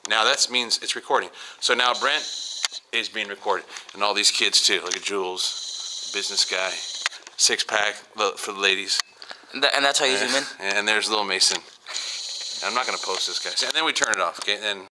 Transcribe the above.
Now that means it's recording. So now Brent is being recorded. And all these kids too. Look at Jules, business guy. 6-pack for the ladies. And that's how you zoom in? And there's little Mason. I'm not going to post this, guys. And then we turn it off, okay? And